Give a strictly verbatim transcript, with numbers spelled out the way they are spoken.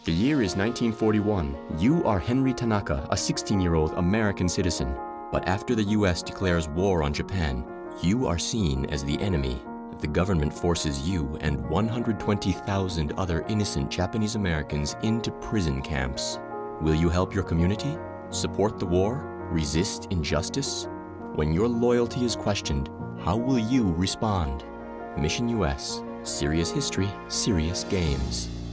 The year is nineteen forty-one. You are Henry Tanaka, a sixteen-year-old American citizen. But after the U S declares war on Japan, you are seen as the enemy. The government forces you and one hundred twenty thousand other innocent Japanese Americans into prison camps. Will you help your community? Support the war? Resist injustice? When your loyalty is questioned, how will you respond? Mission U S. Serious history, serious games.